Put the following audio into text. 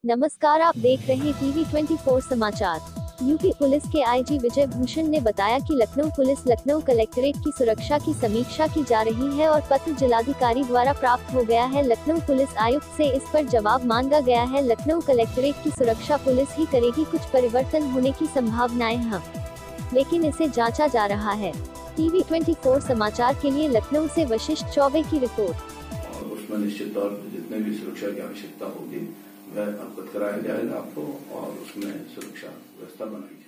नमस्कार, आप देख रहे हैं टीवी 24 समाचार। यूपी पुलिस के आईजी विजय भूषण ने बताया कि लखनऊ पुलिस लखनऊ कलेक्ट्रेट की सुरक्षा की समीक्षा की जा रही है और पत्र जिलाधिकारी द्वारा प्राप्त हो गया है। लखनऊ पुलिस आयुक्त से इस पर जवाब मांगा गया है। लखनऊ कलेक्ट्रेट की सुरक्षा पुलिस ही करेगी, कुछ परिवर्तन होने की संभावनाएं हैं, लेकिन इसे जांचा जा रहा है। टीवी 24 समाचार के लिए लखनऊ से वशिष्ठ चौबे की रिपोर्ट। उसमें निश्चित तौर पर जितने भी सुरक्षा की आवश्यकता होगी वह अवगत कराया जाएगा आपको और उसमें सुरक्षा व्यवस्था बनाई